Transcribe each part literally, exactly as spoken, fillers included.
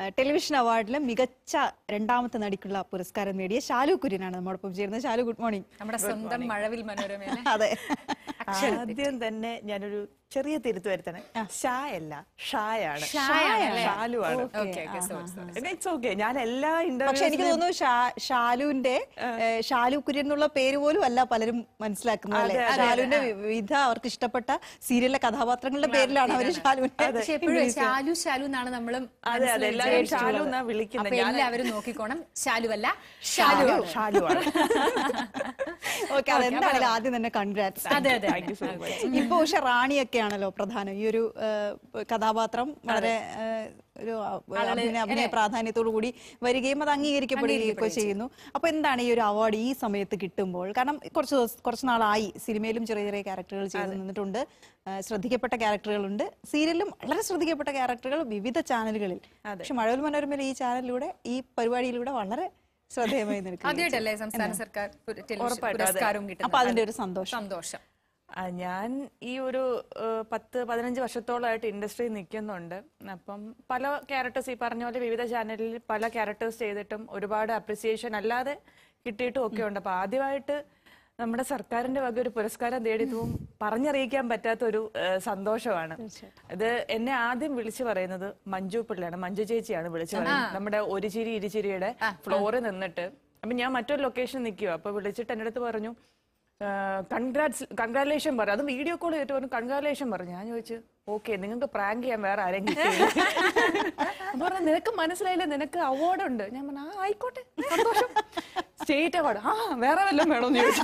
Television അവാർഡിലെ മികച്ച രണ്ടാമത്തെ നടിക്കുള്ള പുരസ്കാരം നേടിയ ശാലു കുര്യനാണ് നമ്മോടൊപ്പം ചേരുന്നത്. Shalu, good morning. നമ്മുടെ സ്വന്തം മഴവിൽ മനോരമ. അതെ, ആദ്യം തന്നെ ഞാനൊരു ചെറിയ തിരുത്തു വരുത്തണേ. ഷായല്ല, ഷായാണ്. ഷാലുവാണ്. ഞാൻ എല്ലാ പക്ഷെ എനിക്ക് തോന്നുന്നു ഷാലുവിന്റെ ഷാലു കുര്യൻ എന്നുള്ള പേര് പോലും അല്ല പലരും മനസ്സിലാക്കുന്നത് അല്ലേ. ഷാലുവിന്റെ വിവിധ അവർക്ക് ഇഷ്ടപ്പെട്ട സീരിയലിലെ കഥാപാത്രങ്ങളുടെ പേരിലാണ് അവർ ഷാലുവിന്റെ. ഷാലു ഷാലു എന്നാണ് നമ്മളും വിളിക്കുന്നത്. എല്ലാവരും നോക്കിക്കോണം, ഷാലുവല്ല ഷാലു ഷാലുവാണ്. ഓക്കെ, അതെന്തായാലും ആദ്യം തന്നെ കൺഗ്രാറ്റ്സ്. അതെ അതെ. ഇപ്പൊ പക്ഷെ റാണിയൊക്കെ ആണല്ലോ പ്രധാനം. ഈ ഒരു കഥാപാത്രം വളരെ ഒരു അഭിനയ പ്രാധാന്യത്തോടു കൂടി വരികയും അത് അംഗീകരിക്കപ്പെടുകയൊക്കെ ചെയ്യുന്നു. അപ്പൊ എന്താണ് ഈ ഒരു അവാർഡ് ഈ സമയത്ത് കിട്ടുമ്പോൾ? കാരണം കുറച്ച് ദിവസം കുറച്ച് നാളായി സിനിമയിലും ചെറിയ ചെറിയ ക്യാരക്ടറുകൾ ചെയ്ത് നിന്നിട്ടുണ്ട്, ശ്രദ്ധിക്കപ്പെട്ട ക്യാരക്ടറുകളുണ്ട്, സീരിയലിലും വളരെ ശ്രദ്ധിക്കപ്പെട്ട ക്യാരക്ടറുകൾ വിവിധ ചാനലുകളിൽ. പക്ഷെ മഴവിൽ മനോരമയിൽ ഈ ചാനലിലൂടെ ഈ പരിപാടിയിലൂടെ വളരെ ശ്രദ്ധേയമായി നിൽക്കും. ആദ്യമായിട്ടല്ലേ സംസ്ഥാന സർക്കാർ പുരസ്കാരവും കിട്ടുന്നത്? അപ്പൊ അതിന്റെ ഒരു സന്തോഷം സന്തോഷം ഞാൻ ഈ ഒരു പത്ത് പതിനഞ്ച് വർഷത്തോളമായിട്ട് ഇൻഡസ്ട്രിയിൽ നിൽക്കുന്നുണ്ട്. അപ്പം പല ക്യാരക്ടേഴ്സ്, ഈ പറഞ്ഞ പോലെ വിവിധ ചാനലിൽ പല ക്യാരക്ടേഴ്സ് ചെയ്തിട്ടും ഒരുപാട് അപ്രിസിയേഷൻ അല്ലാതെ കിട്ടിയിട്ടും ഒക്കെ ഉണ്ട്. അപ്പൊ ആദ്യമായിട്ട് നമ്മുടെ സർക്കാരിന്റെ വക ഒരു പുരസ്കാരം നേടിയതും പറഞ്ഞറിയിക്കാൻ പറ്റാത്ത ഒരു സന്തോഷമാണ്. ഇത് എന്നെ ആദ്യം വിളിച്ചു പറയുന്നത് മഞ്ജു പിള്ളയാണ്, മഞ്ജു ചേച്ചിയാണ് വിളിച്ചു പറയുന്നത്. നമ്മുടെ ഒരു ചിരി ഇരുചിരിയുടെ ഫ്ലോറിൽ നിന്നിട്ട്. അപ്പൊ ഞാൻ മറ്റൊരു ലൊക്കേഷൻ നിൽക്കുക. അപ്പൊ വിളിച്ചിട്ട് എൻ്റെ അടുത്ത് പറഞ്ഞു കൺഗ്രാറ്റ്സ് കൺഗ്രാലേഷൻ പറഞ്ഞു. അത് വീഡിയോ കോൾ ചെയ്തിട്ട് പറഞ്ഞു കൺഗ്രാലേഷൻ പറഞ്ഞു. ഞാൻ ചോദിച്ചു ഓക്കെ, നിങ്ങൾക്ക് പ്രാങ്ക് ചെയ്യാൻ വേറെ ആരെങ്കിലും അപ്പൊ പറഞ്ഞു നിനക്ക് മനസ്സിലായില്ല, നിനക്ക് അവാർഡ് ഉണ്ട്. ഞാൻ പറഞ്ഞു ആ ആയിക്കോട്ടെ, സന്തോഷം, സ്റ്റേറ്റ് അവാർഡ്. ആ വേറെ വല്ലതും വേണോന്ന് ചോദിച്ചു.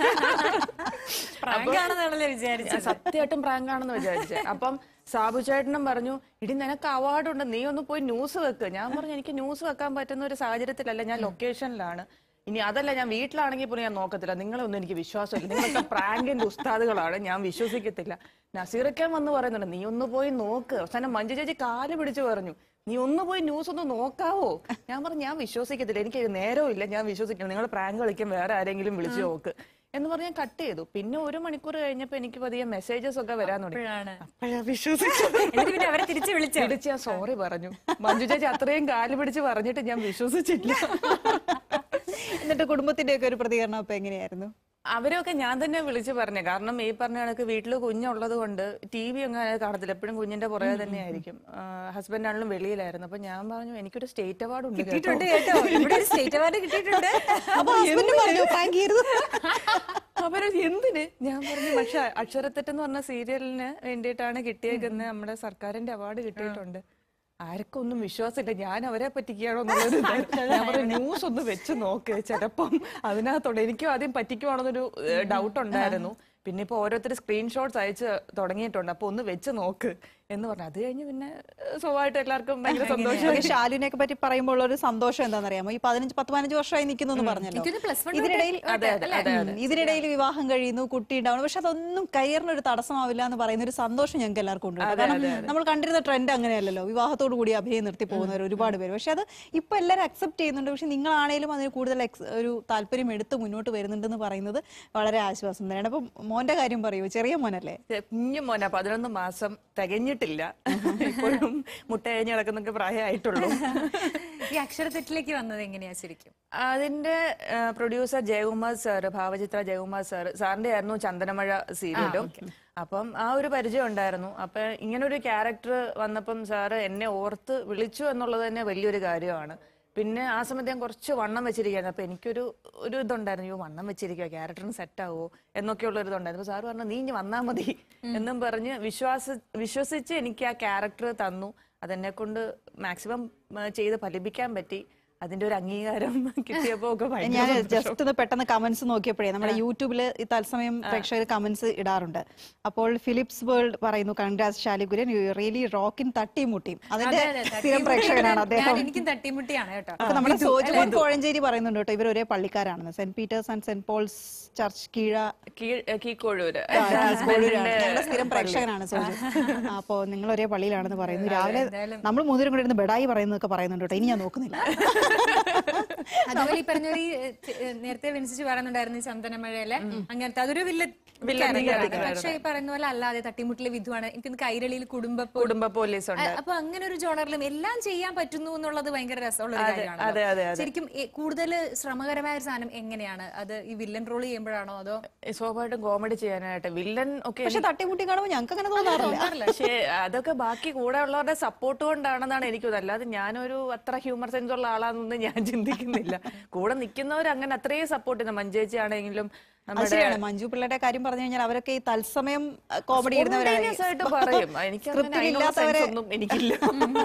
സത്യമായിട്ടും പ്രാങ്ക് ആണെന്ന് വിചാരിച്ചേ. അപ്പം സാബു ചേട്ടനും പറഞ്ഞു ഇടി നിനക്ക് അവാർഡ് ഉണ്ട്, നീ ഒന്ന് പോയി ന്യൂസ് വെക്ക്. ഞാൻ പറഞ്ഞു എനിക്ക് ന്യൂസ് വെക്കാൻ പറ്റുന്ന ഒരു സാഹചര്യത്തിലല്ല, ഞാൻ ലൊക്കേഷനിലാണ്. ഇനി അതല്ല, ഞാൻ വീട്ടിലാണെങ്കിൽ പോലും ഞാൻ നോക്കത്തില്ല. നിങ്ങളൊന്നും എനിക്ക് വിശ്വാസമില്ല, നിങ്ങളൊക്കെ പ്രാങ്കിന്റെ ഉസ്താദുകളാണ്, ഞാൻ വിശ്വസിക്കത്തില്ല. നസീറക്കാൻ വന്ന് പറയുന്നുണ്ട് നീ ഒന്ന് പോയി നോക്ക്. അവസാനം മഞ്ജു ചേച്ചി കാല് പിടിച്ചു പറഞ്ഞു നീ ഒന്ന് പോയി ന്യൂസ് ഒന്ന് നോക്കാവോ. ഞാൻ പറഞ്ഞു ഞാൻ വിശ്വസിക്കത്തില്ല, എനിക്ക് നേരവും ഇല്ല, ഞാൻ വിശ്വസിക്കണം. നിങ്ങൾ പ്രാങ്ക് കളിക്കാൻ വേറെ ആരെങ്കിലും വിളിച്ചു നോക്ക് എന്ന് പറഞ്ഞ് ഞാൻ കട്ട് ചെയ്തു. പിന്നെ ഒരു മണിക്കൂർ കഴിഞ്ഞപ്പോ എനിക്ക് പതിയെ മെസ്സേജസ് ഒക്കെ വരാൻ തുടങ്ങി. അപ്പോഴാ വിശ്വസിച്ചു. അവരെ തിരിച്ചു വിളിച്ചു ഞാൻ സോറി പറഞ്ഞു. മഞ്ജു ചേച്ചി അത്രയും കാല് പിടിച്ച് പറഞ്ഞിട്ട് ഞാൻ വിശ്വസിച്ചില്ല. എന്നിട്ട് കുടുംബത്തിന്റെ ഒക്കെ ഒരു പ്രതികരണം അപ്പൊ എങ്ങനെയായിരുന്നു? അവരൊക്കെ ഞാൻ തന്നെ വിളിച്ചു പറഞ്ഞു. കാരണം ഈ പറഞ്ഞ കണക്ക് വീട്ടില് കുഞ്ഞുള്ളത് കൊണ്ട് ടി വി അങ്ങനെ കാണത്തില്ല, എപ്പോഴും കുഞ്ഞിന്റെ പുറകെ തന്നെ ആയിരിക്കും. ഹസ്ബൻഡ് ആണെങ്കിലും വെളിയിലായിരുന്നു. അപ്പൊ ഞാൻ പറഞ്ഞു എനിക്കൊരു സ്റ്റേറ്റ് അവാർഡ് ഉണ്ട് സ്റ്റേറ്റ് അവാർഡ് കിട്ടിയിട്ടുണ്ട്. അവര് എന്തിന്? ഞാൻ പറഞ്ഞു പക്ഷെ അക്ഷരത്തെറ്റ് എന്ന് പറഞ്ഞ സീരിയലിന് വേണ്ടിയിട്ടാണ് കിട്ടിയേക്കുന്നത്, നമ്മുടെ സർക്കാരിന്റെ അവാർഡ് കിട്ടിയിട്ടുണ്ട്. ആർക്കും ഒന്നും വിശ്വാസമില്ല, ഞാൻ അവരെ പറ്റിക്കുകയാണോ എന്നുള്ളൊരു ഞാൻ പറഞ്ഞു ന്യൂസ് ഒന്ന് വെച്ച് നോക്ക്, ചിലപ്പം അതിനകത്തോടെ എനിക്കും ആദ്യം പറ്റിക്കുവാണെന്നൊരു ഡൗട്ട് ഉണ്ടായിരുന്നു. പിന്നെ ഇപ്പൊ ഓരോരുത്തർ സ്ക്രീൻഷോട്ട്സ് അയച്ച് തുടങ്ങിയിട്ടുണ്ട്, അപ്പൊ ഒന്ന് വെച്ച് നോക്ക് എന്ന് പറഞ്ഞു. അത് കഴിഞ്ഞ് പിന്നെ സ്വാഭാവികമായിട്ട് എല്ലാവർക്കും ഭയങ്കര സന്തോഷം. ഷാലുവിനെയൊക്കെ പറ്റി പറയുമ്പോൾ ഒരു സന്തോഷം എന്താണെന്നറിയാമോ? ഈ പതിനഞ്ച് പത്ത് പതിനഞ്ച് വർഷമായി നിൽക്കുന്നു പറഞ്ഞല്ലോ. ഇതിനിടയിൽ ഇതിനിടയിൽ വിവാഹം കഴിയുന്നു, കുട്ടി ഉണ്ടാവുന്നു, പക്ഷെ അതൊന്നും കരിയറിന് ഒരു തടസ്സമാവില്ല എന്ന് പറയുന്ന ഒരു സന്തോഷം ഞങ്ങൾക്ക് എല്ലാവർക്കും ഉണ്ട്. കാരണം നമ്മൾ കണ്ടിരുന്ന ട്രെൻഡ് അങ്ങനെയല്ലല്ലോ, വിവാഹത്തോടു കൂടി അഭിനയം നിർത്തി പോകുന്നവർ ഒരുപാട് പേര്. പക്ഷെ അത് ഇപ്പൊ എല്ലാവരും അക്സെപ്റ്റ് ചെയ്യുന്നുണ്ട്. പക്ഷെ നിങ്ങളാണേലും അതിന് കൂടുതൽ ഒരു താല്പര്യം എടുത്ത് മുന്നോട്ട് വരുന്നുണ്ടെന്ന് പറയുന്നത് വളരെ ആശ്വാസം തന്നെയാണ്. അപ്പൊ മോന്റെ കാര്യം പറയൂ, ചെറിയ മോനല്ലേ? കുഞ്ഞു മോനാ, പതിനൊന്ന് മാസം തികഞ്ഞിട്ടില്ല, ഇപ്പോഴും മുട്ട കഴിഞ്ഞ് കിടക്കുന്നൊക്കെ പ്രായമായിട്ടുള്ളൂ. ഈ അക്ഷരത്തെറ്റിലേക്ക് വന്നത് എങ്ങനെയാ ശരിക്കും? അതിന്റെ producer Jayakumar sir, Bhavachitra Jayakumar sir, സാറിന്റെ ആയിരുന്നു ചന്ദനമഴ സീരിയലും. അപ്പം ആ ഒരു പരിചയം ഉണ്ടായിരുന്നു. അപ്പൊ ഇങ്ങനൊരു ക്യാരക്ടർ വന്നപ്പം സാറ് എന്നെ ഓർത്ത് വിളിച്ചു എന്നുള്ളത് തന്നെ വലിയൊരു കാര്യമാണ്. പിന്നെ ആ സമയത്ത് ഞാൻ കുറച്ച് വണ്ണം വെച്ചിരിക്കുകയായിരുന്നു. അപ്പൊ എനിക്കൊരു ഒരു ഇതുണ്ടായിരുന്നു, യോ വണ്ണം വെച്ചിരിക്കുക, ക്യാരക്ടറിന് സെറ്റ് ആവോ എന്നൊക്കെയുള്ള ഒരു ഇതുണ്ടായിരുന്നു. സാറ് പറഞ്ഞു നീ ഇനി വന്നാൽ മതി എന്നും പറഞ്ഞ് വിശ്വാസ വിശ്വസിച്ച് എനിക്ക് ആ ക്യാരക്ടർ തന്നു. അതെന്നെ കൊണ്ട് മാക്സിമം ചെയ്ത് ഫലിപ്പിക്കാൻ പറ്റി. അതിന്റെ ഒരു അംഗീകാരം കിട്ടിയപ്പോ ഞാൻ ജസ്റ്റ് ഒന്ന് പെട്ടെന്ന് കമന്റ്സ് നോക്കിയപ്പോഴേ നമ്മുടെ യൂട്യൂബില് ഈ തത്സമയം പ്രേക്ഷകർ കമന്റ്സ് ഇടാറുണ്ട്. അപ്പോൾ ഫിലിപ്സ് വേൾഡ് പറയുന്നു congrats Shalu Kurian, you really rocking തട്ടിമുട്ടിയും. അതിന്റെ സ്ഥിരം പ്രേക്ഷകനാണ് അദ്ദേഹം. എനിക്കും തട്ടിമുട്ടിയാണ് കേട്ടോ. അപ്പൊ നമ്മുടെ സോജമോൻ കോഴഞ്ചേരി പറയുന്നുണ്ട് കേട്ടോ, ഇവർ ഒരേ പള്ളിക്കാരാണെന്ന്. Saint Peter's and saint Paul's church കീഴ കീക്കോഴൂര് ഞങ്ങളുടെ സ്ഥിരം പ്രേക്ഷകനാണ് സോജു. അപ്പോ നിങ്ങൾ ഒരേ പള്ളിയിലാണെന്ന് പറയുന്നു. രാവിലെ നമ്മൾ മൂന്നുപേരും കൂടെ ഇരുന്ന് ബെഡായി പറയുന്നതൊക്കെ പറയുന്നുണ്ട് കേട്ടോ. ഇനി ഞാൻ നോക്കുന്നില്ല. അതുപോലെ ഈ പറഞ്ഞ ഈ നേരത്തെ വിൻസിച്ച് പറയുന്നുണ്ടായിരുന്നു ഈ ചന്ദനമഴയിലെ അങ്ങനത്തെ അതൊരു വില്ല പക്ഷെ ഈ പറയുന്ന പോലെ അല്ലാതെ തട്ടിമുട്ടിലെ വിധുവാണ് എനിക്ക് കൈരളിയിൽ കുടുംബ കുടുംബ പോലീസ് ഉണ്ട്. അപ്പൊ അങ്ങനെ ഒരു ജോണറിലും എല്ലാം ചെയ്യാൻ പറ്റുന്നു എന്നുള്ളത് ഭയങ്കര രസമുള്ള ഒരു കാര്യമാണ്. ശരിക്കും കൂടുതൽ ശ്രമകരമായ ഒരു സാധനം എങ്ങനെയാണ് അത് ഈ വില്ലൻ റോൾ ചെയ്യുമ്പോഴാണോ അതോ സ്വാഭാവികമായിട്ടും കോമഡി ചെയ്യാനായിട്ട് വില്ലൻ ഒക്കെ പക്ഷെ തട്ടിമുട്ടി കാണുമ്പോൾ ഞങ്ങൾക്ക് അങ്ങനെ തോന്നാറില്ല. പക്ഷേ അതൊക്കെ ബാക്കി കൂടെ ഉള്ളവരുടെ സപ്പോർട്ട് കൊണ്ടാണെന്നാണ് എനിക്ക് തോന്നുന്നത്. അല്ലാതെ ഞാനൊരു അത്ര ഹ്യൂമർ സെൻസ് ഉള്ള ആളാണെന്ന് ഞാൻ ചിന്തിക്കുന്നില്ല. കൂടെ നിൽക്കുന്നവർ അങ്ങനെ അത്രയും സപ്പോർട്ട് ചെയ്യുന്ന മഞ്ജേച്ചി ആണെങ്കിലും ശരിയാണ്. മഞ്ജു പിള്ളയുടെ കാര്യം പറഞ്ഞു കഴിഞ്ഞാൽ അവരൊക്കെ ഈ തത്സമയം കോമഡി ഇടുന്നവരായിട്ട് പറയും. എനിക്കൊന്നും എനിക്കില്ല.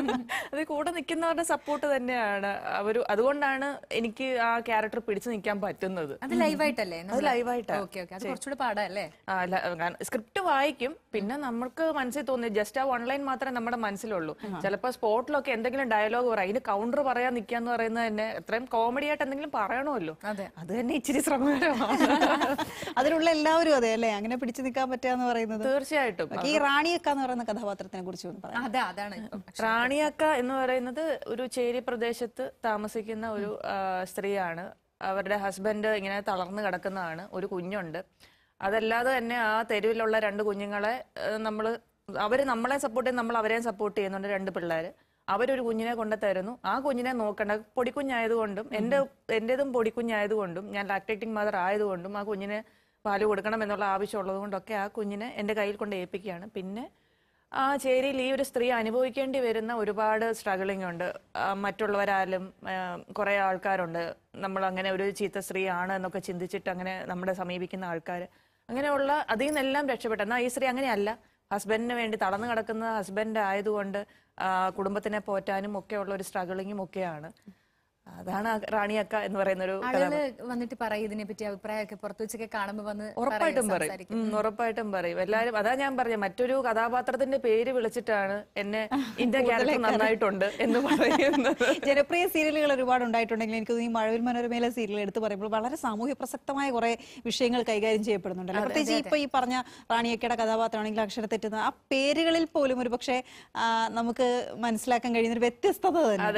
അത് കൂടെ നിൽക്കുന്നവരുടെ സപ്പോർട്ട് തന്നെയാണ് അവര്. അതുകൊണ്ടാണ് എനിക്ക് ആ ക്യാരക്ടർ പിടിച്ചു നിൽക്കാൻ പറ്റുന്നത്. അത് ലൈവായിട്ടല്ലേ? അത് ലൈവായിട്ടാണ്. കുറച്ചുകൂടെ പാടല്ലേ? സ്ക്രിപ്റ്റ് വായിക്കും, പിന്നെ നമ്മൾക്ക് മനസ്സിൽ തോന്നി ജസ്റ്റ് ആ ഓൺലൈൻ മാത്രമേ നമ്മുടെ മനസ്സിലുള്ളൂ. ചിലപ്പോ സ്പോട്ടിലൊക്കെ എന്തെങ്കിലും ഡയലോഗ് പറയാം, അതിന് കൗണ്ടർ പറയാൻ നിൽക്കാന്ന് പറയുന്നത് തന്നെ എത്രയും കോമഡി ആയിട്ട് എന്തെങ്കിലും പറയണമല്ലോ. അത് തന്നെ ഇച്ചിരി ശ്രമകരമാണ്. അതിലുള്ള എല്ലാവരും അതെ അല്ലേ അങ്ങനെ പിടിച്ചു നിൽക്കാൻ പറ്റുക പറയുന്നത്? തീർച്ചയായിട്ടും. ഈ റാണിയക്ക എന്ന് പറയുന്ന കഥാപാത്രത്തിനെ കുറിച്ച് അതാണ്. റാണിയക്ക എന്ന് പറയുന്നത് ഒരു ചേരി പ്രദേശത്ത് താമസിക്കുന്ന ഒരു സ്ത്രീയാണ്. അവരുടെ ഹസ്ബൻഡ് ഇങ്ങനെ തളർന്നു കിടക്കുന്നതാണ്. ഒരു കുഞ്ഞുണ്ട്. അതല്ലാതെ തന്നെ ആ തെരുവിലുള്ള രണ്ട് കുഞ്ഞുങ്ങളെ നമ്മൾ അവര് നമ്മളെ സപ്പോർട്ട് ചെയ്യും, നമ്മൾ അവരെയും സപ്പോർട്ട് ചെയ്യുന്നുണ്ട്. രണ്ട് പിള്ളേര് അവരൊരു കുഞ്ഞിനെ കൊണ്ട് തരുന്നു. ആ കുഞ്ഞിനെ നോക്കണ്ട, പൊടിക്കുഞ്ഞായതുകൊണ്ടും എൻ്റെ എൻ്റെതും പൊടിക്കുഞ്ഞായതുകൊണ്ടും ഞാൻ ലാക്ടേറ്റിംഗ് മദർ ആയതുകൊണ്ടും ആ കുഞ്ഞിന് പാല് കൊടുക്കണം എന്നുള്ള ആവശ്യമുള്ളത് കൊണ്ടൊക്കെ ആ കുഞ്ഞിനെ എൻ്റെ കയ്യിൽ കൊണ്ട് ഏൽപ്പിക്കുകയാണ്. പിന്നെ ആ ചേരിയിൽ ഈ ഒരു സ്ത്രീ അനുഭവിക്കേണ്ടി വരുന്ന ഒരുപാട് സ്ട്രഗിളിംഗ് ഉണ്ട്. മറ്റുള്ളവരാലും കുറേ ആൾക്കാരുണ്ട് നമ്മൾ അങ്ങനെ ഒരു ചീത്ത സ്ത്രീ ആണ് എന്നൊക്കെ ചിന്തിച്ചിട്ട് അങ്ങനെ നമ്മളെ സമീപിക്കുന്ന ആൾക്കാർ. അങ്ങനെയുള്ള അതിൽ നിന്നെല്ലാം രക്ഷപ്പെട്ടു. എന്നാൽ ഈ സ്ത്രീ അങ്ങനെയല്ല. ഹസ്ബൻഡിന് വേണ്ടി തളർന്നു കിടക്കുന്ന ഹസ്ബൻഡ് ആയതുകൊണ്ട് കുടുംബത്തിനെ പോറ്റാനും ഒക്കെ ഉള്ള ഒരു സ്ട്രഗിളിങ്ങും ഒക്കെയാണ്. അതാണ് റാണിയക്ക എന്ന് പറയുന്ന ഒരു ആളുകള് വന്നിട്ട് പറയും ഇതിനെ പറ്റി അഭിപ്രായമൊക്കെ പുറത്തു വെച്ചൊക്കെ കാണുമ്പോൾ വന്ന് ഉറപ്പായിട്ടും പറയും. ഉറപ്പായിട്ടും പറയും എല്ലാരും. അതാ ഞാൻ പറഞ്ഞ മറ്റൊരു കഥാപാത്രത്തിന്റെ പേര് വിളിച്ചിട്ടാണ് എന്നെ ഇന്റെ ക്യാരക്ടർ നന്നായിട്ടുണ്ട് എന്ന് പറയുന്നത്. ജനപ്രിയ സീരിയലുകൾ ഒരുപാട് ഉണ്ടായിട്ടുണ്ടെങ്കിൽ എനിക്ക് ഈ മഴവിൽ മനോരമയിലെ സീരിയൽ എടുത്തു പറയുമ്പോൾ വളരെ സാമൂഹ്യ പ്രസക്തമായ കുറെ വിഷയങ്ങൾ കൈകാര്യം ചെയ്യപ്പെടുന്നുണ്ടല്ലോ. പ്രത്യേകിച്ച് ഇപ്പൊ ഈ പറഞ്ഞ റാണിയക്കയുടെ കഥാപാത്രമാണെങ്കിൽ അക്ഷരത്തെറ്റുന്ന ആ പേരുകളിൽ പോലും ഒരു പക്ഷേ നമുക്ക് മനസ്സിലാക്കാൻ കഴിയുന്ന ഒരു വ്യത്യസ്തത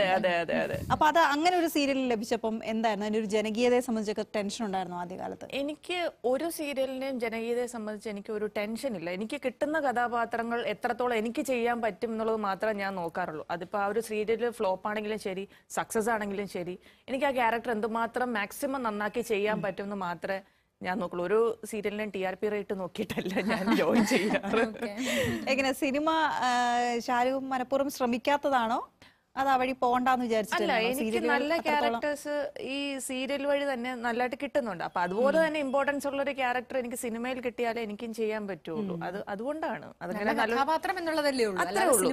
തന്നെ. അപ്പൊ അത് അങ്ങനെ ഒരു സീരിയലിൽ ലഭിച്ചപ്പം എന്തായിരുന്നു അതിന്റെ ഒരു ജനകീയതയെ സംബന്ധിച്ചൊക്കെ ടെൻഷൻ ഉണ്ടായിരുന്നു ആദ്യകാലത്ത്? എനിക്ക് ഒരു സീരിയലിനെയും ജനകീയതയെ സംബന്ധിച്ച് എനിക്ക് ഒരു ടെൻഷൻ ഇല്ല. എനിക്ക് കിട്ടുന്ന കഥാപാത്രങ്ങൾ എത്രത്തോളം എനിക്ക് ചെയ്യാൻ പറ്റും എന്നുള്ളത് മാത്രമേ ഞാൻ നോക്കാറുള്ളൂ. അതിപ്പോ ആ ഒരു സീരിയൽ ഫ്ലോപ്പ് ആണെങ്കിലും ശരി, സക്സസ് ആണെങ്കിലും ശരി, എനിക്ക് ആ ക്യാരക്ടർ എന്തുമാത്രം മാക്സിമം നന്നാക്കി ചെയ്യാൻ പറ്റും എന്ന് മാത്രമേ ഞാൻ നോക്കുള്ളൂ. ഒരു സീരിയലിനെ ടി ആർ പി റേറ്റ് നോക്കിയിട്ടല്ല ഞാൻ ജോയിൻ ചെയ്യാറ്. എങ്ങനെ സിനിമ ഷാരൂഖ് മനഃപൂർവ്വം ശ്രമിക്കാത്തതാണോ അത് ആ വഴി പോകണ്ടെന്ന് വിചാരിച്ചില്ല? എനിക്ക് നല്ല ക്യാരക്ടേഴ്സ് ഈ സീരിയൽ വഴി തന്നെ നല്ലതായിട്ട് കിട്ടുന്നുണ്ട്. അപ്പൊ അതുപോലെ തന്നെ ഇമ്പോർട്ടൻസ് ഉള്ള ഒരു ക്യാരക്ടർ എനിക്ക് സിനിമയിൽ കിട്ടിയാലേ എനിക്കും ചെയ്യാൻ പറ്റുള്ളൂ. അത് അതുകൊണ്ടാണ് അതങ്ങനെ കഥാപാത്രം എന്നുള്ളതല്ലേ ഉള്ളൂ.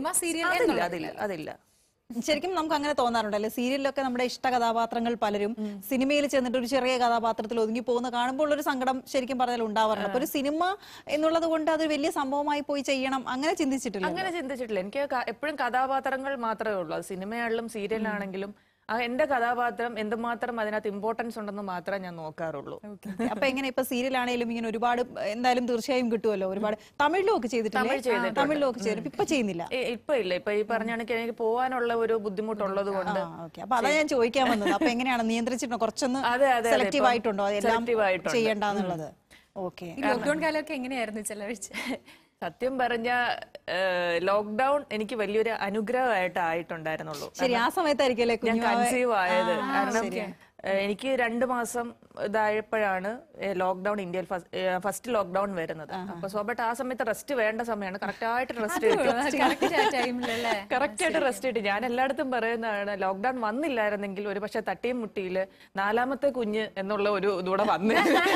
അതില്ല അതില്ല ശരിക്കും നമുക്ക് അങ്ങനെ തോന്നാറുണ്ടല്ലേ? സീരിയലിലൊക്കെ നമ്മുടെ ഇഷ്ട കഥാപാത്രങ്ങൾ പലരും സിനിമയിൽ ചെന്നിട്ട് ഒരു ചെറിയ കഥാപാത്രത്തിൽ ഒതുങ്ങി പോകുന്ന കാണുമ്പോൾ ഒരു സങ്കടം ശരിക്കും പറഞ്ഞാൽ ഉണ്ടാവാറുണ്ട്. അപ്പൊ ഒരു സിനിമ എന്നുള്ളത് കൊണ്ട് അത് വലിയ സംഭവമായി പോയി ചെയ്യണം അങ്ങനെ ചിന്തിച്ചിട്ടില്ല? അങ്ങനെ ചിന്തിച്ചിട്ടില്ല. എനിക്ക് എപ്പോഴും കഥാപാത്രങ്ങൾ മാത്രമേ ഉള്ളൂ. അത് സിനിമയാണെങ്കിലും സീരിയലാണെങ്കിലും എന്റെ കഥാപാത്രം എന്തുമാത്രം അതിനകത്ത് ഇമ്പോർട്ടൻസ് ഉണ്ടെന്ന് മാത്രമേ ഞാൻ നോക്കാറുള്ളൂ. അപ്പൊ എങ്ങനെ ഇപ്പൊ സീരിയൽ ആണെങ്കിലും ഇങ്ങനെ ഒരുപാട് എന്തായാലും തീർച്ചയായും കിട്ടുമല്ലോ. ഒരുപാട് തമിഴിലും ഒക്കെ ചെയ്തിട്ടില്ലേ? തമിഴിലും ഒക്കെ ചെയ്തിട്ട് ഇപ്പൊ ചെയ്യുന്നില്ല? ഇപ്പൊ ഇല്ല. ഇപ്പൊ ഈ പറഞ്ഞാണെങ്കിൽ എനിക്ക് പോകാനുള്ള ഒരു ബുദ്ധിമുട്ടുള്ളത് കൊണ്ട്. അപ്പൊ അതാ ഞാൻ ചോദിക്കാൻ വന്നത്. അപ്പൊ എങ്ങനെയാണ് നിയന്ത്രിച്ചിട്ടുണ്ടോ? കുറച്ചൊന്ന് സെലക്റ്റീവ് ആയിട്ടുണ്ടോ അതെല്ലാം ചെയ്യേണ്ടെന്നുള്ളത്? ഓക്കെ. ലോക്ക്ഡൌൺ കാലമൊക്കെ എങ്ങനെയായിരുന്നു ചെലവഴിച്ച്? സത്യം പറഞ്ഞ ലോക്ക്ഡൌൺ എനിക്ക് വലിയൊരു അനുഗ്രഹമായിട്ട് ആയിട്ടുണ്ടായിരുന്നുള്ളൂ. ശരി, ആ സമയത്തായിരിക്കും ഞാൻ കൺസീവ് ആയത്. കാരണം എനിക്ക് രണ്ടു മാസം ഇതായപ്പോഴാണ് ലോക്ക്ഡൌൺ ഇന്ത്യയിൽ ഫസ്റ്റ് ലോക്ക്ഡൌൺ വരുന്നത്. അപ്പൊ സ്വാഭാവികമായിട്ട് ആ സമയത്ത് റെസ്റ്റ് വേണ്ട സമയമാണ്. കറക്റ്റ് ആയിട്ട് റെസ്റ്റ് കറക്റ്റ് ആയിട്ട് റെസ്റ്റ് കിട്ടി. ഞാൻ എല്ലായിടത്തും പറയുന്നതാണ് ലോക്ക്ഡൌൺ വന്നില്ലായിരുന്നെങ്കിൽ ഒരു പക്ഷെ തട്ടിയും മുട്ടിയില് നാലാമത്തെ കുഞ്ഞ് എന്നുള്ള ഒരു ഇതൂടെ വന്ന്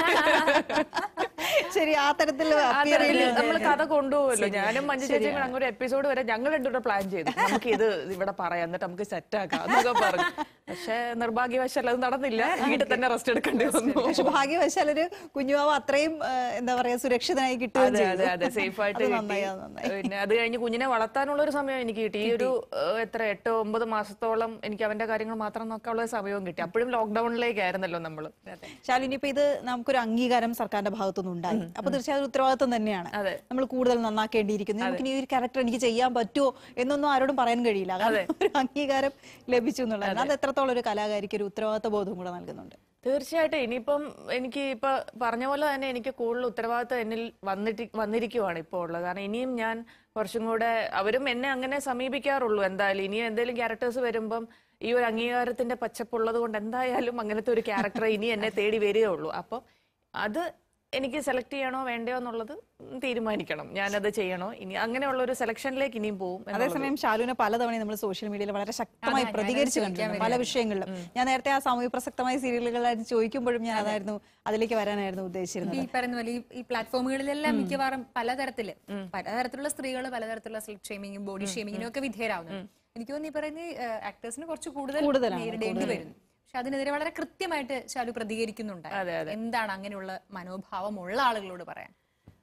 ശരി ആ തരത്തിൽ നമ്മൾ കഥ കൊണ്ടുപോകുമല്ലോ. ഞാനും മഞ്ജു ചേച്ചിയും അങ്ങനെ ഒരു എപ്പിസോഡ് വരെ ഞങ്ങൾ രണ്ടുകൂടെ പ്ലാൻ ചെയ്തു. നമുക്ക് ഇത് ഇവിടെ പറയാം എന്നിട്ട് നമുക്ക് സെറ്റ് ആക്കാം എന്നൊക്കെ പറഞ്ഞു. പക്ഷെ നിർഭാഗ്യവശാൽ അത് നടന്നില്ല. വീട്ടിൽ തന്നെ റെസ്റ്റ് എടുക്കേണ്ടി വന്നു. പക്ഷെ ഭാഗ്യവശാൽ ഒരു കുഞ്ഞുമാവ് അത്രയും എന്താ പറയാ സുരക്ഷിതനായി കിട്ടുകയും അതെ അതെ സേഫ് ആയിട്ട്. പിന്നെ അത് കഴിഞ്ഞ് കുഞ്ഞിനെ വളർത്താനുള്ള ഒരു സമയം എനിക്ക് കിട്ടി. ഈ ഒരു എത്ര എട്ട് ഒമ്പത് മാസത്തോളം എനിക്ക് അവന്റെ കാര്യങ്ങൾ മാത്രം നോക്കാനുള്ള സമയവും കിട്ടി. അപ്പോഴും ലോക്ക്ഡൌണിലേക്കായിരുന്നല്ലോ നമ്മള്. ശാലിനി, ഇപ്പൊ ഇത് നമുക്കൊരു അംഗീകാരം സർക്കാരിന്റെ ഭാഗത്തുനിന്ന് ഉണ്ടായി. അപ്പൊ തീർച്ചയായും ഉത്തരവാദിത്വം തന്നെയാണ്. നമ്മൾ കൂടുതൽ നന്നാക്കേണ്ടിയിരിക്കുന്നു. നമുക്ക് ഈ ഒരു ക്യാരക്ടർ എനിക്ക് ചെയ്യാൻ പറ്റുമോ എന്നൊന്നും ആരോടും പറയാൻ കഴിയില്ല. കാരണം ഒരു അംഗീകാരം ലഭിച്ചു എന്നുള്ളതാണ്. അത് എത്രത്തോളം ഒരു കലാകാരിക്ക് ഒരു ഉത്തരവാദിത്വ ബോധം കൂടെ നൽകുന്നുണ്ട്. തീർച്ചയായിട്ടും. ഇനിയിപ്പം എനിക്ക് ഇപ്പൊ പറഞ്ഞ പോലെ തന്നെ എനിക്ക് കൂടുതൽ ഉത്തരവാദിത്വം എന്നിൽ വന്നിട്ട് വന്നിരിക്കുവാണ് ഇപ്പോൾ ഉള്ളത്. കാരണം ഇനിയും ഞാൻ കുറച്ചും കൂടെ, അവരും എന്നെ അങ്ങനെ സമീപിക്കാറുള്ളൂ. എന്തായാലും ഇനിയും എന്തെങ്കിലും ക്യാരക്ടേഴ്സ് വരുമ്പം ഈ ഒരു അംഗീകാരത്തിന്റെ പച്ചപ്പുള്ളത് കൊണ്ട് എന്തായാലും അങ്ങനത്തെ ഒരു ക്യാരക്ടർ ഇനി എന്നെ തേടി വരികയുള്ളൂ. അപ്പം അത് എനിക്ക് സെലക്ട് ചെയ്യണോ വേണ്ടയോ എന്നുള്ളത് തീരുമാനിക്കണം. ഞാനത് ചെയ്യണോ, ഇനി അങ്ങനെയുള്ള ഒരു സെലക്ഷനിലേക്ക് ഇനിയും പോകും. അതേസമയം ശാലുവിനെ പലതവണ നമ്മൾ സോഷ്യൽ മീഡിയയിൽ വളരെ ശക്തമായി പ്രതികരിച്ചു കണ്ടിട്ടുണ്ട് പല വിഷയങ്ങളിലും. ഞാൻ നേരത്തെ ആ സാമൂഹ്യ പ്രസക്തമായ സീരിയലുകളായിട്ട് ചോദിക്കുമ്പോഴും ഞാൻ അതായിരുന്നു അതിലേക്ക് വരാനായിരുന്നു ഉദ്ദേശിച്ചിരുന്നത്. ഈ പറയുന്ന പോലെ ഈ പ്ലാറ്റ്ഫോമുകളിലെല്ലാം മിക്കവാറും പലതരത്തില് പലതരത്തിലുള്ള സ്ത്രീകൾ പലതരത്തിലുള്ള സെൽഫ് ഷെയ്മിങ്ങും ബോഡി ഷെയ്മിങ്ങിനും ഒക്കെ വിധേയരാകുന്നു. എനിക്ക് തോന്നുന്നു ഈ പറയുന്ന ആക്ടേഴ്സിന് കുറച്ച് കൂടുതൽ നേരിടേണ്ടി വരുന്നു. പക്ഷെ അതിനെതിരെ വളരെ കൃത്യമായിട്ട് ശാലു പ്രതികരിക്കുന്നുണ്ട്. എന്താണ് അങ്ങനെയുള്ള മനോഭാവമുള്ള ആളുകളോട് പറയാൻ?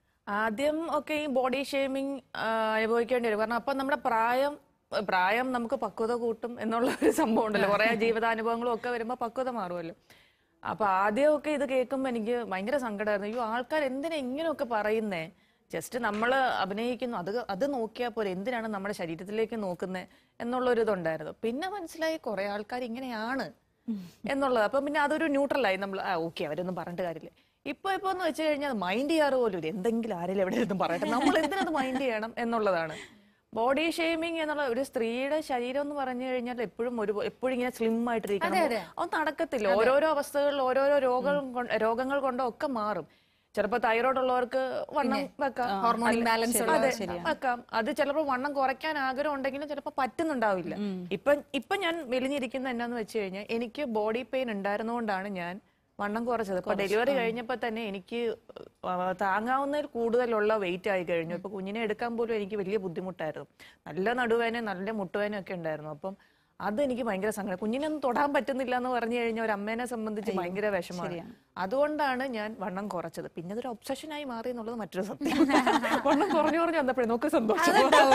ആദ്യം ഒക്കെ ഈ ബോഡി ഷേമിങ് അനുഭവിക്കേണ്ടി വരും. കാരണം അപ്പൊ നമ്മുടെ പ്രായം പ്രായം നമുക്ക് പക്വത കൂട്ടും എന്നുള്ള ഒരു സംഭവം ഉണ്ടല്ലോ. കുറെ ജീവിതാനുഭവങ്ങളും ഒക്കെ വരുമ്പോ പക്വത മാറുമല്ലോ. അപ്പൊ ആദ്യമൊക്കെ ഇത് കേൾക്കുമ്പോ എനിക്ക് ഭയങ്കര സങ്കടമായിരുന്നു. അയ്യോ, ആൾക്കാർ എന്തിനാ ഇങ്ങനെയൊക്കെ പറയുന്നേ? ജസ്റ്റ് നമ്മൾ അഭിനയിക്കുന്നു, അത് അത് നോക്കിയാൽ പോലെ എന്തിനാണ് നമ്മുടെ ശരീരത്തിലേക്ക് നോക്കുന്നത് എന്നുള്ളൊരു ഇതുണ്ടായിരുന്നു. പിന്നെ മനസ്സിലായി കുറെ ആൾക്കാർ ഇങ്ങനെയാണ് എന്നുള്ളത്. അപ്പൊ പിന്നെ അതൊരു ന്യൂട്രലായി. നമ്മൾ ആ ഓക്കെ, അവരൊന്നും പറഞ്ഞിട്ട് കാര്യമില്ല. ഇപ്പൊ ഇപ്പൊ എന്ന് വെച്ച് കഴിഞ്ഞാൽ മൈൻഡ് ചെയ്യാറ് പോലും എന്തെങ്കിലും ആരെങ്കിലും എവിടെ ഇരുന്നും പറയട്ടെ, നമ്മൾ എന്തിനത് മൈൻഡ് ചെയ്യണം എന്നുള്ളതാണ്. ബോഡി ഷെയ്മിങ് എന്നുള്ള ഒരു സ്ത്രീയുടെ ശരീരം എന്ന് പറഞ്ഞു കഴിഞ്ഞാൽ എപ്പോഴും ഒരു എപ്പോഴും ഇങ്ങനെ സ്ലിം ആയിട്ടിരിക്കണം, അത് നടക്കത്തില്ല. ഓരോരോ അവസ്ഥകളിൽ ഓരോരോ രോഗം രോഗങ്ങൾ കൊണ്ടോ ഒക്കെ മാറും. ചിലപ്പോ തൈറോയ്ഡ് ഉള്ളവർക്ക് വണ്ണം വെക്കാം, ഹോർമോൺ ഇംബാലൻസ് വെക്കാം. അത് ചിലപ്പോൾ വണ്ണം കുറയ്ക്കാൻ ആഗ്രഹം ഉണ്ടെങ്കിലും ചിലപ്പോൾ പറ്റുന്നുണ്ടാവില്ല. ഇപ്പൊ ഇപ്പൊ ഞാൻ മെലിഞ്ഞിരിക്കുന്ന എന്നാന്ന് വെച്ച് കഴിഞ്ഞാൽ എനിക്ക് ബോഡി പെയിൻ ഉണ്ടായിരുന്നുകൊണ്ടാണ് ഞാൻ വണ്ണം കുറച്ചത്. ഇപ്പൊ ഡെലിവറി കഴിഞ്ഞപ്പോ തന്നെ എനിക്ക് താങ്ങാവുന്നതിൽ കൂടുതലുള്ള വെയിറ്റ് ആയി കഴിഞ്ഞു. ഇപ്പൊ കുഞ്ഞിനെ എടുക്കാൻ പോലും എനിക്ക് വലിയ ബുദ്ധിമുട്ടായിരുന്നു. നല്ല നടുവേന നല്ല മുട്ടുവേന ഒക്കെ ഉണ്ടായിരുന്നു. അപ്പം അത് എനിക്ക് ഭയങ്കര സങ്കടം. കുഞ്ഞിനൊന്നും തൊടാൻ പറ്റുന്നില്ല എന്ന് പറഞ്ഞു കഴിഞ്ഞാൽ ഒരു അമ്മേനെ സംബന്ധിച്ച് ഭയങ്കര വിഷമമാണ്. അതുകൊണ്ടാണ് ഞാൻ വണ്ണം കുറച്ചത്. പിന്നെ അതൊരു ഒബ്സഷനായി മാറി എന്നുള്ളത് മറ്റൊരു സത്യം. വണ്ണം കുറഞ്ഞു കുറഞ്ഞു വന്നപ്പോഴേ നമുക്ക് സന്തോഷം.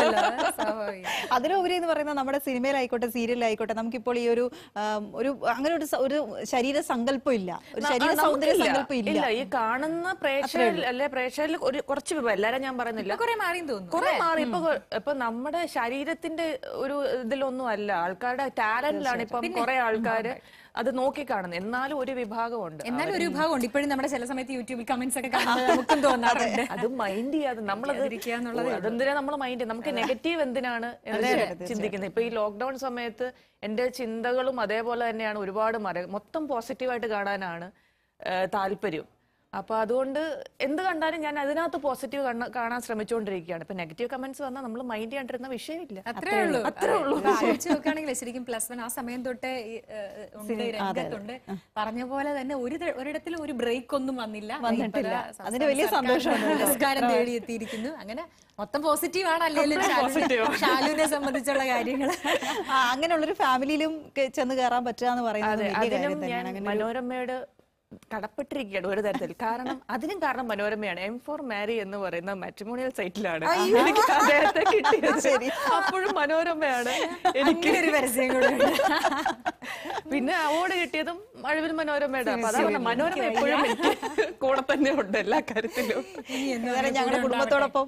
അതിലുപരി എന്ന് പറയുന്നത് നമ്മുടെ സിനിമയിലായിക്കോട്ടെ സീരിയലായിക്കോട്ടെ നമുക്കിപ്പോൾ ഈ ഒരു ഒരു അങ്ങനെ ഒരു ഒരു ശരീര സങ്കല്പം ഇല്ല, ഒരു ശരീര സൗന്ദര്യ സങ്കല്പം ഇല്ല. ഈ കാണുന്ന പ്രേക്ഷകരിൽ അല്ലെ പ്രേക്ഷകരിൽ ഒരു കുറച്ച് എല്ലാരും ഞാൻ പറയുന്നില്ല, കുറെ മാറി തോന്നുന്നു. കുറെ മാറി. ഇപ്പൊ ഇപ്പൊ നമ്മുടെ ശരീരത്തിന്റെ ഒരു ഇതിലൊന്നും അല്ല, ആൾക്കാരുടെ ടാലന്റിലാണ് ഇപ്പം കുറെ ആൾക്കാര് അത് നോക്കി കാണുന്നത്. എന്നാലും ഒരു വിഭാഗമുണ്ട്, എന്നാലും ഒരു വിഭാഗമുണ്ട് ഇപ്പോഴും നമ്മുടെ ചില സമയത്ത് യൂട്യൂബിൽ കമന്റ്സ് ഒക്കെ കാണുന്നത് നമുക്കും തോന്നാറുണ്ട്. അത് മൈൻഡ് ചെയ്യാതെ നമ്മളത് അതെന്തിനാ നമ്മൾ മൈൻഡ്, നമുക്ക് നെഗറ്റീവ് എന്തിനാണ് എന്ന് ചിന്തിക്കുന്നത്. ഇപ്പൊ ഈ ലോക്ക്ഡൌൺ സമയത്ത് എന്റെ ചിന്തകളും അതേപോലെ തന്നെയാണ് ഒരുപാട് മാറി. മൊത്തം പോസിറ്റീവായിട്ട് കാണാനാണ് താല്പര്യം. അപ്പൊ അതുകൊണ്ട് എന്ത് കണ്ടാലും ഞാൻ അതിനകത്ത് പോസിറ്റീവ് കാണാൻ ശ്രമിച്ചുകൊണ്ടിരിക്കുകയാണ്. ഇപ്പൊ നെഗറ്റീവ് കമന്റ്സ് വന്നാൽ നമ്മൾ മൈൻഡ് ചെയ്യാണ്ടിരുന്ന വിഷയമില്ല. അത്രേ ഉള്ളൂ അത്രേ ഉള്ളൂ ആലോചിച്ച് നോക്കുകയാണെങ്കിൽ ശരിക്കും പ്ലസ് വൺ ആ സമയം തൊട്ടേ രംഗത്തുണ്ട്. പറഞ്ഞ പോലെ തന്നെ ഒരു ഒരിടത്തിലും ഒരു ബ്രേക്ക് ഒന്നും വന്നില്ല, വന്നിട്ടില്ല. അതിന് വലിയ സന്തോഷമാണ്. പുരസ്കാരം തേടിയെത്തിയിരിക്കുന്നു. അങ്ങനെ മൊത്തം പോസിറ്റീവ് ആണ് അല്ലെങ്കിലും ഷാലുവിനെ സംബന്ധിച്ചുള്ള കാര്യങ്ങൾ. അങ്ങനെയുള്ളൊരു ഫാമിലിയിലും ചെന്ന് കയറാൻ പറ്റുക എന്ന് പറയുന്നത് മനോരമയുടെ കടപ്പെട്ടിരിക്കുകയാണ് ഒരു തരത്തിൽ. കാരണം അതിനും കാരണം മനോരമയാണ്. എം ഫോർ മാരി എന്ന് പറയുന്ന മാട്രിമോണിയൽ സൈറ്റിലാണ് എനിക്ക് അദ്ദേഹത്തെ കിട്ടിയത്. അപ്പോഴും മനോരമയാണ് എനിക്ക് ഒരു പരസ്യം കൂടെ. പിന്നെ അവാർഡ് കിട്ടിയതും അഴിവിൽ മനോരമയുടെ. അപ്പൊ അതാണ് മനോരമ എപ്പോഴും കൂടെ തന്നെ ഉണ്ട് എല്ലാ കാര്യത്തിലും. ഞങ്ങളുടെ കുടുംബത്തോടൊപ്പം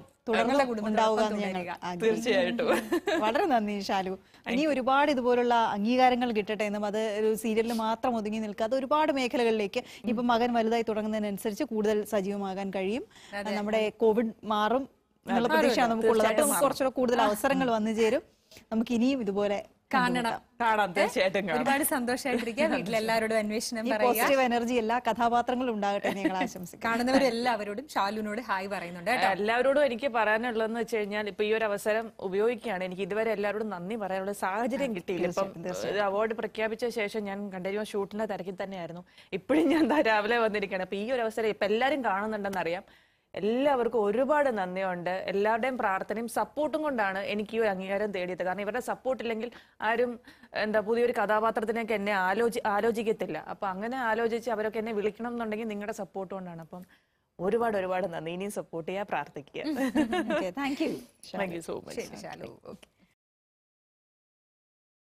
തീർച്ചയായിട്ടും. വളരെ നന്ദി ഷാലു. ഇനി ഒരുപാട് ഇതുപോലുള്ള അംഗീകാരങ്ങൾ കിട്ടട്ടെ എന്നും അത് ഒരു സീരിയലിൽ മാത്രം ഒതുങ്ങി നിൽക്കാതെ ഒരുപാട് മേഖലകളിലേക്ക് ഇപ്പൊ മകൻ വലുതായി തുടങ്ങുന്നതിനനുസരിച്ച് കൂടുതൽ സജീവമാകാൻ കഴിയും. നമ്മുടെ കോവിഡ് മാറും എന്നുള്ള പ്രതീക്ഷയാണ് നമുക്കുള്ളത്. അപ്പൊ കുറച്ചുകൂടെ കൂടുതൽ അവസരങ്ങൾ വന്നു ചേരും. നമുക്ക് ഇനിയും ഇതുപോലെ കാണണം കാണാം. തീർച്ചയായിട്ടും ഒരുപാട് സന്തോഷമായിട്ടിരിക്കുക. വീട്ടിലെല്ലാവരോടും അന്വേഷണം പോസിറ്റീവ് എനർജി എല്ലാ കഥാപാത്രങ്ങളും ഉണ്ടാകട്ടെ ഞങ്ങൾ ആശംസിക്കും. കാണുന്നവരെല്ലാവരോടും ഷാലുവിനോട് ഹായ് പറയുന്നുണ്ട്. എല്ലാവരോടും എനിക്ക് പറയാനുള്ളതെന്ന് വെച്ച് കഴിഞ്ഞാൽ ഇപ്പൊ ഈ ഒരു അവസരം ഉപയോഗിക്കുകയാണ്. എനിക്ക് ഇതുവരെ എല്ലാവരോടും നന്ദി പറയാനുള്ള സാഹചര്യം കിട്ടിയില്ല. ഇപ്പം അവാർഡ് പ്രഖ്യാപിച്ച ശേഷം ഞാൻ കണ്ടിന്യൂസ് ഷൂട്ടിന്റെ തിരക്കിൽ തന്നെയായിരുന്നു. ഇപ്പോഴും ഞാൻ രാവിലെ വന്നിരിക്കുകയാണ്. അപ്പൊ ഈ ഒരു അവസരം ഇപ്പൊ എല്ലാവരും കാണുന്നുണ്ടെന്ന് അറിയാം. എല്ലാവർക്കും ഒരുപാട് നന്ദിയുണ്ട്. എല്ലാവരുടെയും പ്രാർത്ഥനയും സപ്പോർട്ടും കൊണ്ടാണ് എനിക്ക് ഈ ഒരു അംഗീകാരം തേടിയത്. കാരണം ഇവരുടെ സപ്പോർട്ട് ഇല്ലെങ്കിൽ ആരും എന്താ പുതിയൊരു കഥാപാത്രത്തിനൊക്കെ എന്നെ ആലോചി ആലോചിക്കത്തില്ല. അപ്പൊ അങ്ങനെ ആലോചിച്ച് അവരൊക്കെ എന്നെ വിളിക്കണം എന്നുണ്ടെങ്കിൽ നിങ്ങളുടെ സപ്പോർട്ട് കൊണ്ടാണ്. അപ്പം ഒരുപാട് ഒരുപാട് നന്ദി. ഇനിയും സപ്പോർട്ട് ചെയ്യാൻ പ്രാർത്ഥിക്കുക. Thank you thank you so much.